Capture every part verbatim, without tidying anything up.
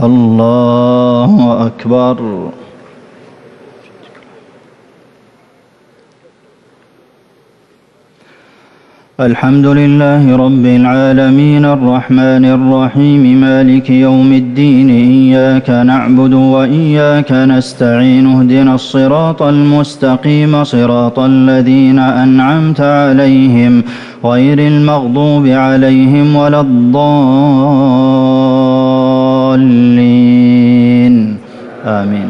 الله أكبر. الحمد لله رب العالمين الرحمن الرحيم مالك يوم الدين إياك نعبد وإياك نستعين اهدنا الصراط المستقيم صراط الذين أنعمت عليهم غير المغضوب عليهم ولا الضالين آمين.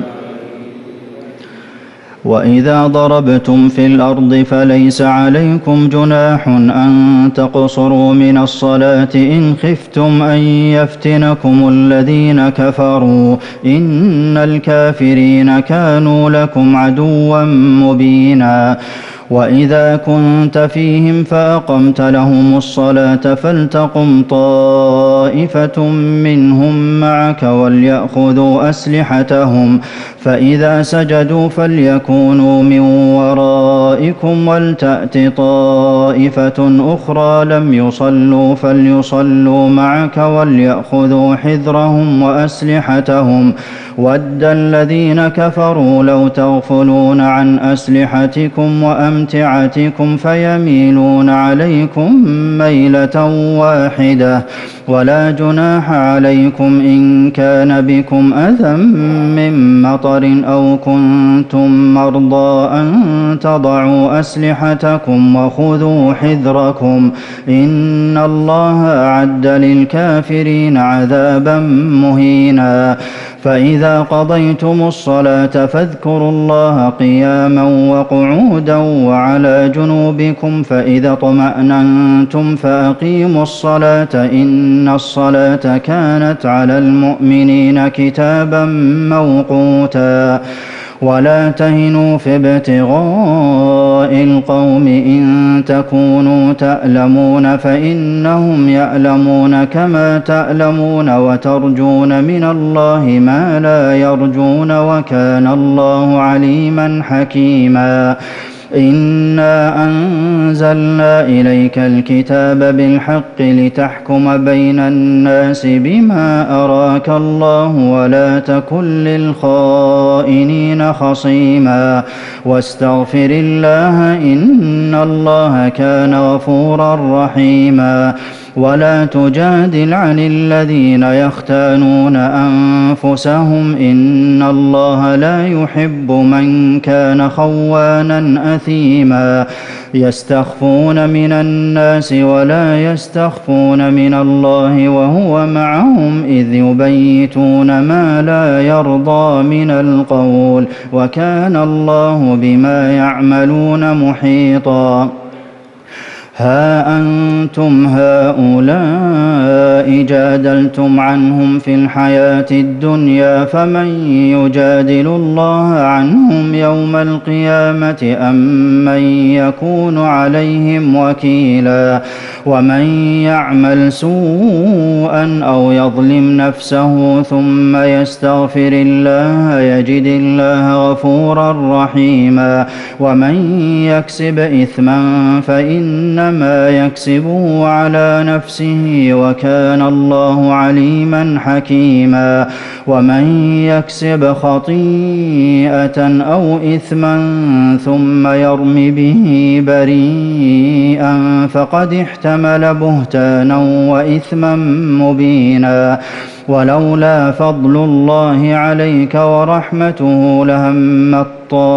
وإذا ضربتم في الأرض فليس عليكم جناح أن تقصروا من الصلاة إن خفتم أن يفتنكم الذين كفروا إن الكافرين كانوا لكم عدوا مبينا. وإذا كنت فيهم فأقمت لهم الصلاة فلتقم طائفة منهم معك وليأخذوا أسلحتهم فإذا سجدوا فليكونوا من ورائكم ولتأت طائفة أخرى لم يصلوا فليصلوا معك وليأخذوا حذرهم وأسلحتهم ود الذين كفروا لو تغفلون عن أسلحتكم وأمتعتكم فيميلون عليكم ميلة واحدة ولا جناح عليكم إن كان بكم أذى من مطر أو كنتم مرضى أن تضعوا أسلحتكم وخذوا حذركم إن الله أعد للكافرين عذابا مهينا. فإذا قضيتم الصلاة فاذكروا الله قياما وقعودا وعلى جنوبكم فإذا اطمأننتم فأقيموا الصلاة إن الصلاة كانت على المؤمنين كتابا موقوتا. ولا تهنوا في ابتغاء القوم إن تكونوا تألمون فإنهم يألمون كما تألمون وترجون من الله ما لا يرجون وكان الله عليما حكيما. إنا أنزلنا إليك الكتاب بالحق لتحكم بين الناس بما أراك الله ولا تكن للخائنين خصيما واستغفر الله إن الله كان غفورا رحيما. ولا تجادل عن الذين يختانون أنفسهم إن الله لا يحب من كان خوانا أثيما. يستخفون من الناس ولا يستخفون من الله وهو معهم إذ يبيتون ما لا يرضى من القول وكان الله بما يعملون محيطا. ها أنتم هؤلاء جادلتم عنهم في الحياة الدنيا فمن يجادل الله عنهم يوم القيامة أم من يكون عليهم وكيلا. ومن يعمل سوءا أو يظلم نفسه ثم يستغفر الله يجد الله غفورا رحيما. ومن يكسب إثما فإن ما يكسبه على نفسه وكان الله عليما حكيما. ومن يكسب خطيئة أو إثما ثم يرم به بريئا فقد احتمل بهتانا وإثما مبينا. ولولا فضل الله عليك ورحمته لهمت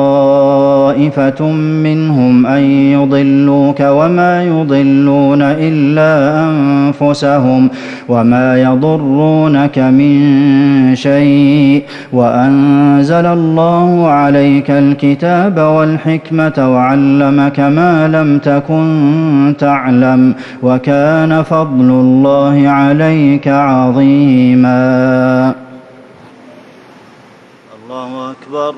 طائفة منهم أن يضلوك وما يضلون إلا أنفسهم وما يضرونك من شيء. وأنزل الله عليك الكتاب والحكمة وعلمك ما لم تكن تعلم وكان فضل الله عليك عظيما. الله أكبر.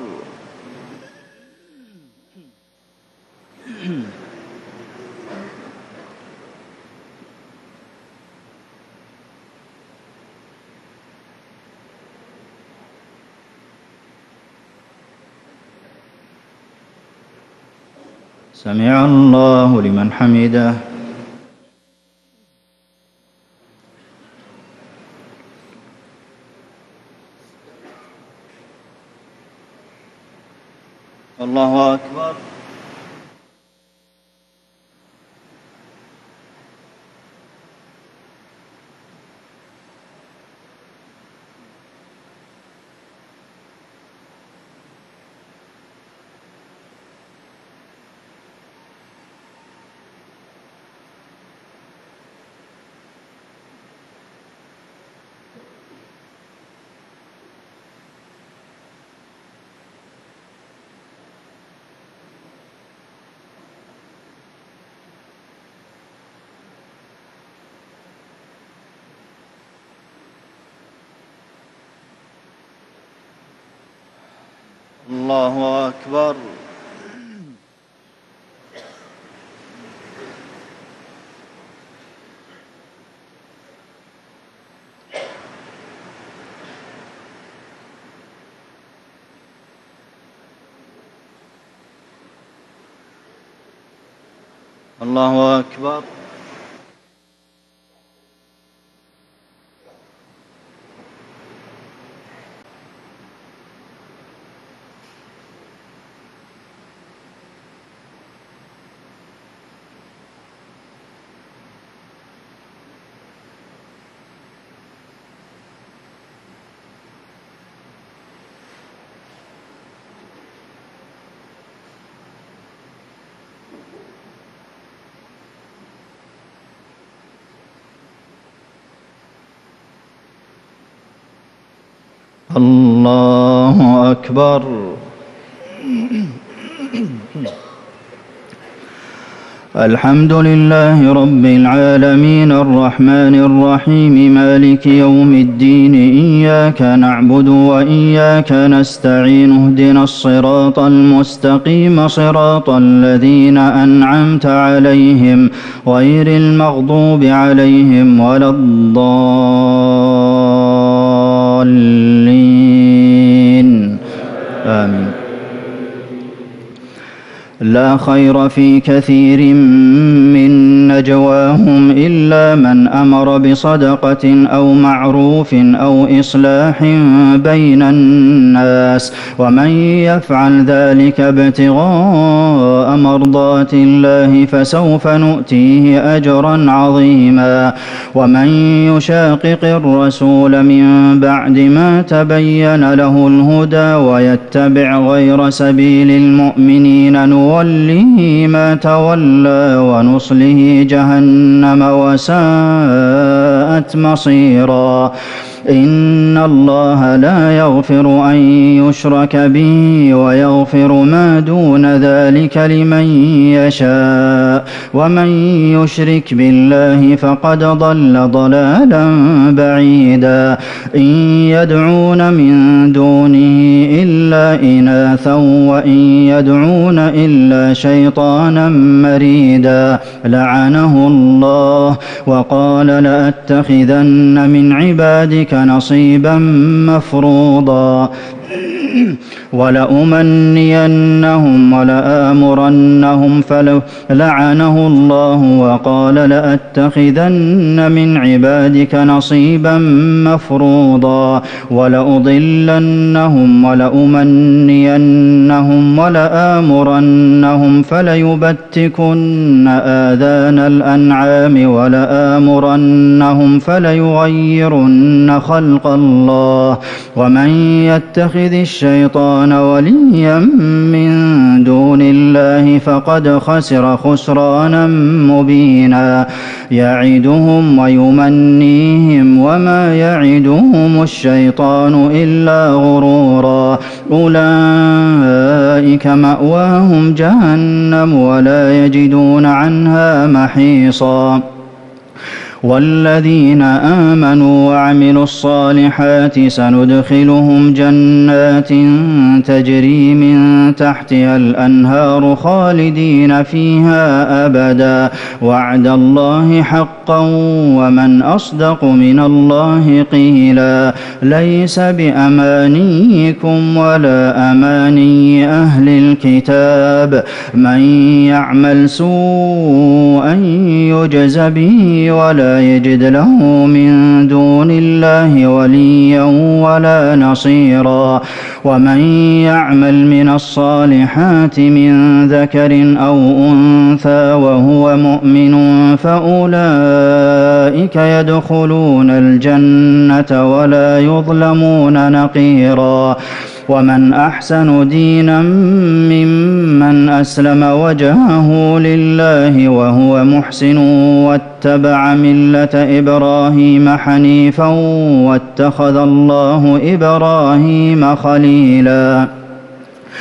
سمع الله لمن حمده. الله أكبر. الله أكبر. الله أكبر. الحمد لله رب العالمين الرحمن الرحيم مالك يوم الدين إياك نعبد وإياك نستعين اهدنا الصراط المستقيم صراط الذين أنعمت عليهم غير المغضوب عليهم ولا الضالين آمين. لا خير في كثير من نجواهم إلا من أمر بصدقة أو معروف أو إصلاح بين الناس ومن يفعل ذلك ابتغاء مرضات الله فسوف نؤتيه أجرا عظيما. ومن يشاقق الرسول من بعد ما تبين له الهدى ويتبع غير سبيل المؤمنين نوله ما تولى ونصله جهنم وساءت مصيرا. إن الله لا يغفر أن يشرك به ويغفر ما دون ذلك لمن يشاء ومن يشرك بالله فقد ضل ضلالا بعيدا. إن يدعون من دونه إلا إناثا وإن يدعون إلا شيطانا مريدا لعنه الله وقال لأتخذن من عبادك نصيبا مفروضا ولأمنينهم ولآمرنهم فلعنه الله وقال لأتخذن من عبادك نصيبا مفروضا ولأضلنهم ولأمنينهم ولآمرنهم فليبتكن آذان الأنعام ولآمرنهم فليغيرن خلق الله ومن يتخذ الشيطان وليا من دون الله فقد خسر خسرانا مبينا. يعدهم ويمنيهم وما يعدهم الشيطان إلا غرورا. أولئك مأواهم جهنم ولا يجدون عنها محيصا. والذين آمنوا وعملوا الصالحات سندخلهم جنات تجري من تحتها الأنهار خالدين فيها أبدا وعد الله حقا ومن أصدق من الله قيلا. ليس بأمانيكم ولا أماني أهل الكتاب من يعمل سوءا يجز به ولا يجد له من دون الله وليا ولا نصيرا. ومن يعمل من الصالحات من ذكر أو أنثى وهو مؤمن فأولئك يدخلون الجنة ولا يظلمون نقيرا. ومن أحسن دينا ممن أسلم وجهه لله وهو محسن واتبع ملة إبراهيم حنيفا واتخذ الله إبراهيم خليلا.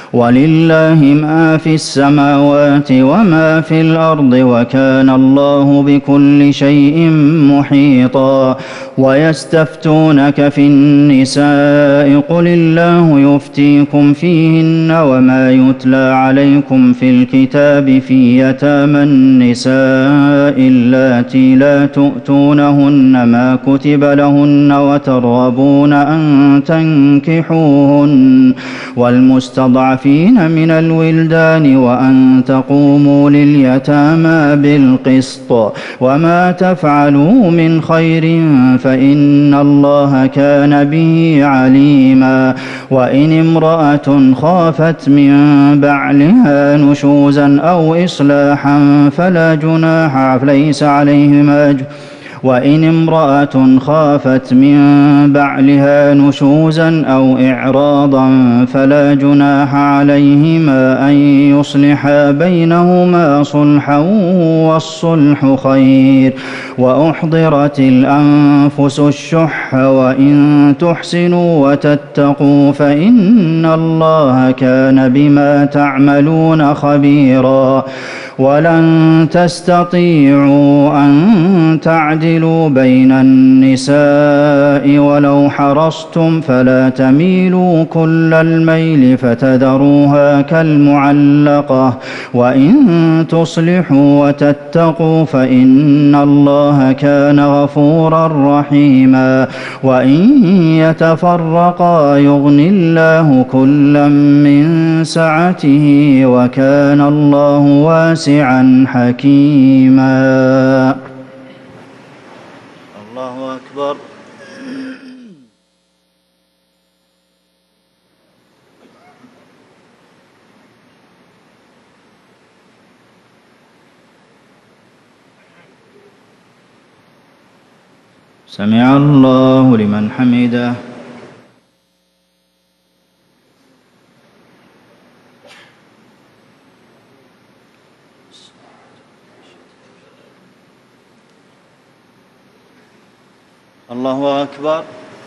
وَلِلَّهِ مَا فِي السَّمَاوَاتِ وَمَا فِي الْأَرْضِ ۚ وَكَانَ اللَّهُ بِكُلِّ شَيْءٍ مُّحِيطًا. وَيَسْتَفْتُونَكَ فِي النِّسَاءِ ۖ قُلِ اللَّهُ يُفْتِيكُمْ فِيهِنَّ ۚ وَمَا يُتْلَىٰ عَلَيْكُمْ فِي الْكِتَابِ فِي يَتَامَى النِّسَاءِ اللَّاتِي لَا تُؤْتُونَهُنَّ مَا كُتِبَ لَهُنَّ وَتَرْغَبُونَ أَن تَنكِحُوهُنَّ وَالْمُسْتَضْعَفِينَ مِنَ الْوِلْدَانِ وَأَن تَقُومُوا لِلْيَتَامَىٰ بِالْقِسْطِ ۚ وَمَا تَفْعَلُوا مِنْ خَيْرٍ فَإِنَّ اللَّهَ كَانَ بِهِ عَلِيمًا. وَإِنِ امْرَأَةٌ خَافَتْ مِن بَعْلِهَا نُشُوزًا أَوْ إِصْلَاحًا فَلَا جُنَاحَ لَيْسَ عَلَيْهِمَا وَإِنِ امْرَأَةٌ خَافَتْ مِن بَعْلِهَا نُشُوزًا أَوْ إِعْرَاضًا فَلَا جُنَاحَ عَلَيْهِمَا أَن يُصْلِحَا بَيْنَهُمَا صُلْحًا ۚ وَالصُّلْحُ خَيْرٌ. وَأُحْضِرَتِ الْأَنفُسُ الشُّحَّ ۚ وَإِن تُحْسِنُوا وَتَتَّقُوا فَإِنَّ اللَّهَ كَانَ بِمَا تَعْمَلُونَ خَبِيرًا. وَلَن تَسْتَطِيعُوا أَن تَعْدِلُوا بَيْنَ النِّسَاءِ وَلَوْ حَرَصْتُمْ ۖ فَلَا تَمِيلُوا كُلَّ الْمَيْلِ فَتَذَرُوهَا كَالْمُعَلَّقَةِ ۚ وَإِن تُصْلِحُوا وَتَتَّقُوا فَإِنَّ اللَّهَ كَانَ غَفُورًا رَّحِيمًا. وَإِن يَتَفَرَّقَا يُغْنِ اللَّهُ كُلًّا مِّن سَعَتِهِ ۚ وَكَانَ اللَّهُ وَاسِعًا حَكِيمًا. الله أكبر. سمع الله لمن حمده. الله أكبر.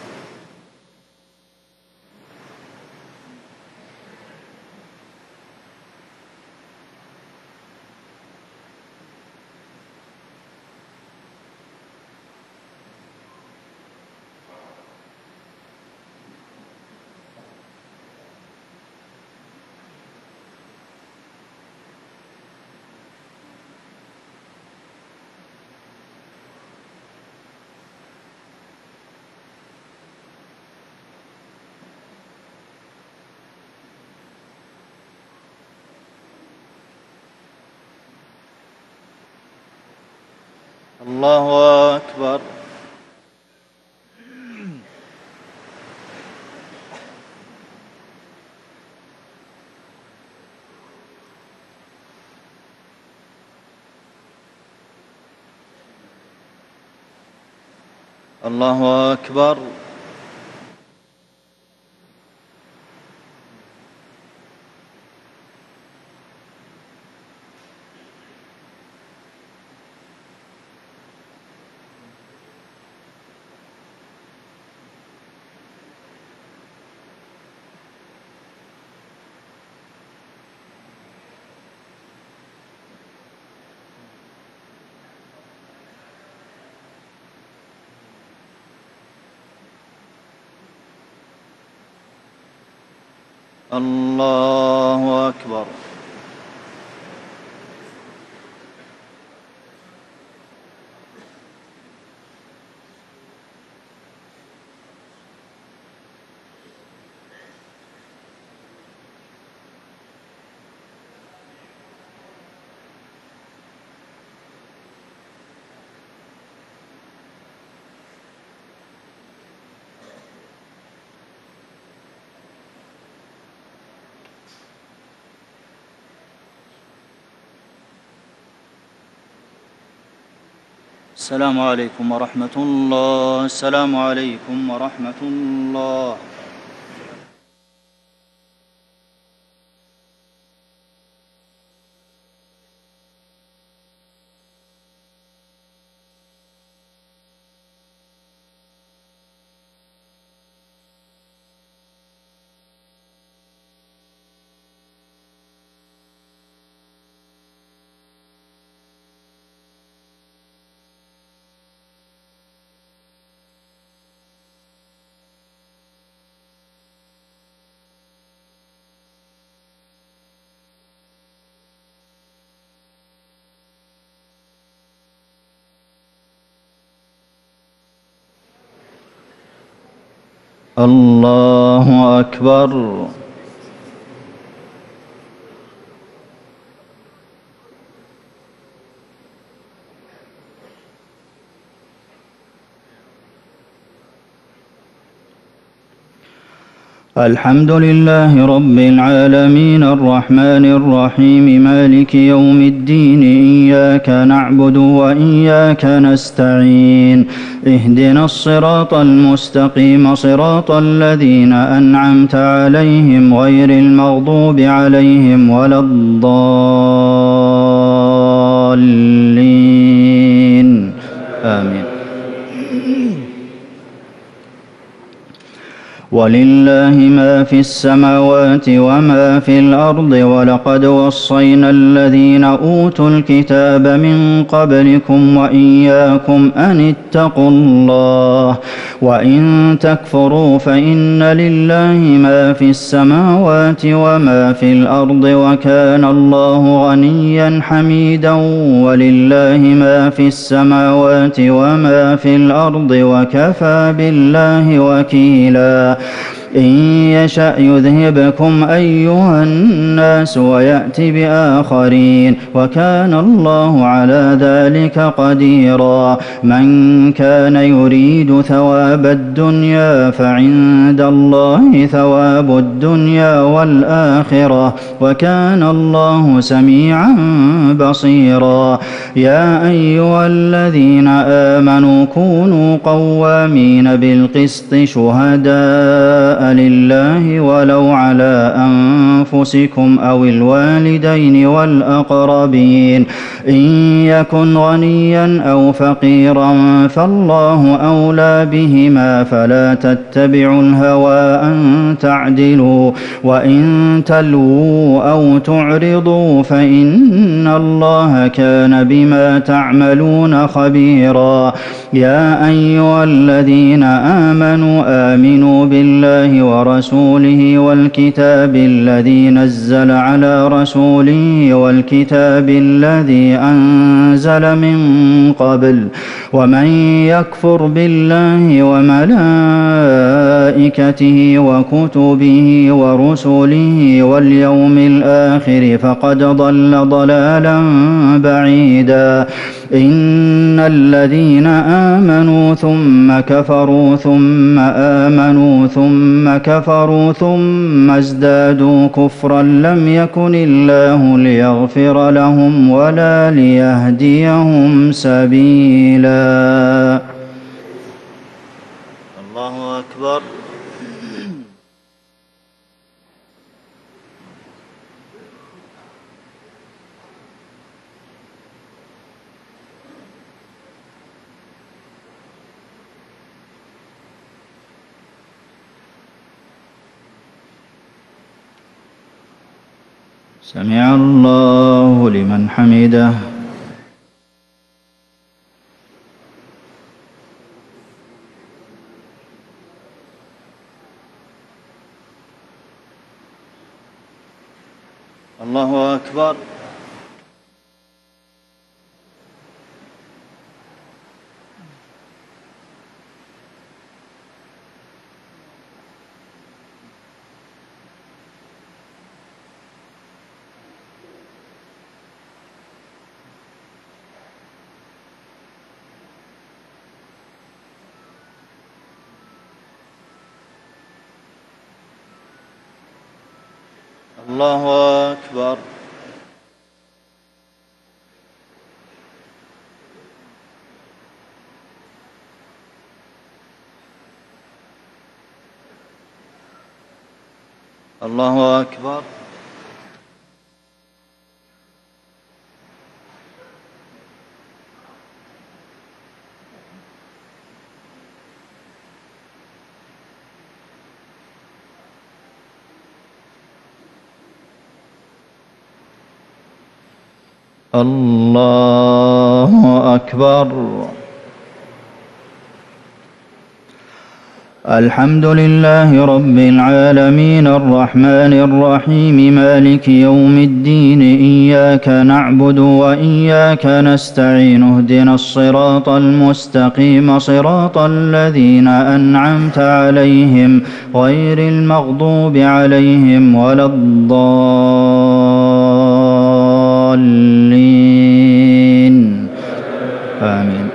الله أكبر. الله أكبر. الله أكبر. السلام عليكم ورحمة الله. السلام عليكم ورحمة الله. الله أكبر. الحمد لله رب العالمين الرحمن الرحيم مالك يوم الدين إياك نعبد وإياك نستعين اهدنا الصراط المستقيم صراط الذين أنعمت عليهم غير المغضوب عليهم ولا الضالين آمين. ولله ما في السماوات وما في الأرض ولقد وصينا الذين أوتوا الكتاب من قبلكم وإياكم أن اتقوا الله وإن تكفروا فإن لله ما في السماوات وما في الأرض وكان الله غنيا حميدا ولله ما في السماوات وما في الأرض وكفى بالله وكيلا إن يشأ يذهبكم أيها الناس ويأت بآخرين وكان الله على ذلك قديرا من كان يريد ثواب الدنيا فعند الله ثواب الدنيا والآخرة وكان الله سميعا بصيرا يا أيها الذين آمنوا كونوا قوامين بالقسط شهداء لله ولو على أنفسكم أو الوالدين والأقربين إن يكن غنيا أو فقيرا فالله أولى بهما فلا تتبعوا الهوى أن تعدلوا وإن تلووا أو تعرضوا فإن الله كان بما تعملون خبيرا يا أيها الذين آمنوا آمنوا بالله ورسوله والكتاب الذي نزل على رسوله والكتاب الذي أنزل من قبل ومن يكفر بالله وملائكته وكتبه ورسله واليوم الآخر فقد ضل ضلالا بعيدا إن الذين آمنوا ثم كفروا ثم آمنوا ثم كفروا ثم ازدادوا كفرا لم يكن الله ليغفر لهم ولا ليهديهم سبيلا. الله أكبر. سمع الله لمن حمده. الله أكبر. الله أكبر. الله أكبر. الله أكبر. الحمد لله رب العالمين الرحمن الرحيم مالك يوم الدين إياك نعبد وإياك نستعين اهدنا الصراط المستقيم صراط الذين أنعمت عليهم غير المغضوب عليهم ولا الضالين آمين.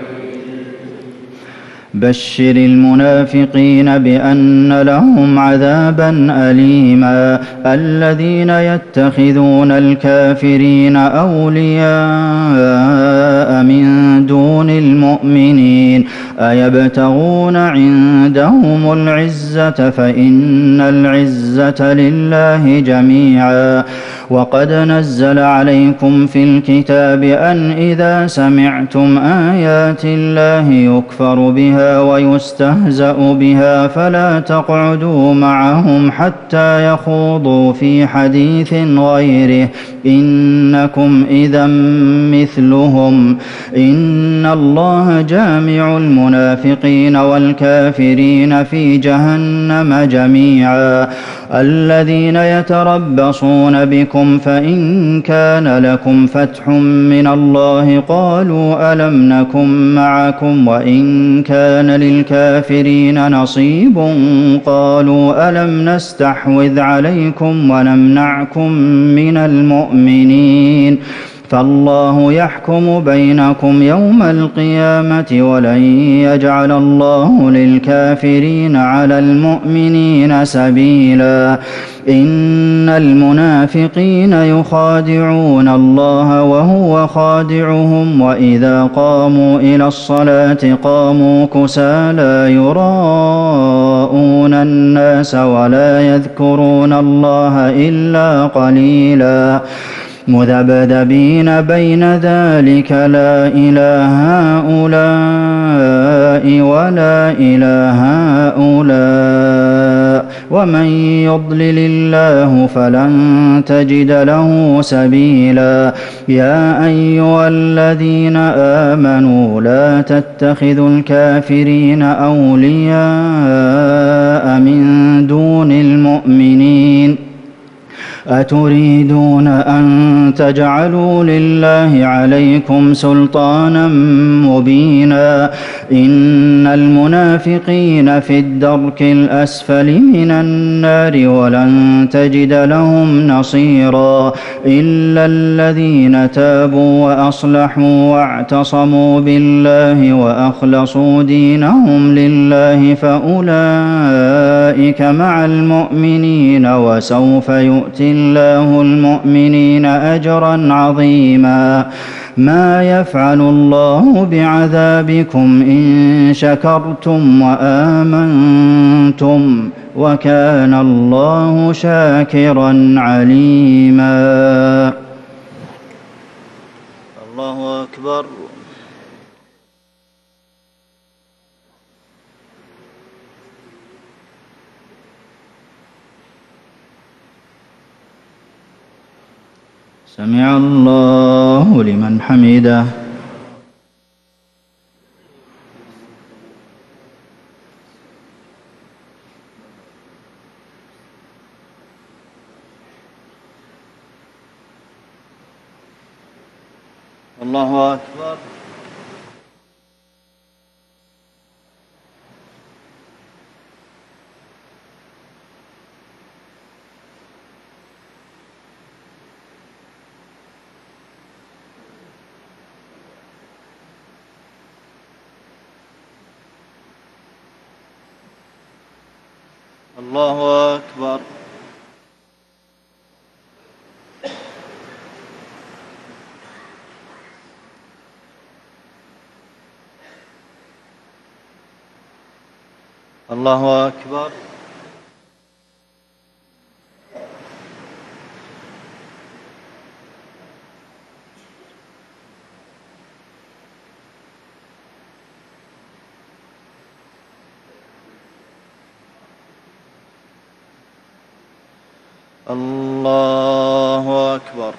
بشر المنافقين بأن لهم عذابا أليما الذين يتخذون الكافرين أولياء من دون المؤمنين أيبتغون عندهم العزة فإن العزة لله جميعا وقد نزل عليكم في الكتاب أن إذا سمعتم آيات الله يكفر بها ويستهزأ بها فلا تقعدوا معهم حتى يخوضوا في حديث غيره إنكم إذا مثلهم إن الله جامع المنافقين والكافرين في جهنم جميعا الذين يتربصون بكم فإن كان لكم فتح من الله قالوا ألم نكن معكم وإن كان للكافرين نصيب قالوا ألم نستحوذ عليكم ونمنعكم من المؤمنين فالله يحكم بينكم يوم القيامة ولن يجعل الله للكافرين على المؤمنين سبيلا إن المنافقين يخادعون الله وهو خادعهم وإذا قاموا إلى الصلاة قاموا كسالى يراءون الناس ولا يذكرون الله إلا قليلا مذبذبين بين ذلك لا إلى هؤلاء ولا إلى هؤلاء ومن يضلل الله فلن تجد له سبيلا يا أيها الذين آمنوا لا تتخذوا الكافرين أولياء من دون المؤمنين أتريدون أن تجعلوا لله عليكم سلطانا مبينا إن المنافقين في الدرك الأسفل من النار ولن تجد لهم نصيرا إلا الذين تابوا وأصلحوا واعتصموا بالله وأخلصوا دينهم لله فأولئك مع المؤمنين وسوف يؤتي الله المؤمنين أجرا عظيما ما يفعل الله بعذابكم إن شكرتم وآمنتم وكان الله شاكرا عليما. الله أكبر. سمع الله لمن حمده. الله أكبر. الله أكبر. الله أكبر. الله أكبر.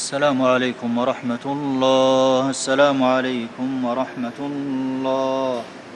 السلام عليكم ورحمة الله. السلام عليكم ورحمة الله.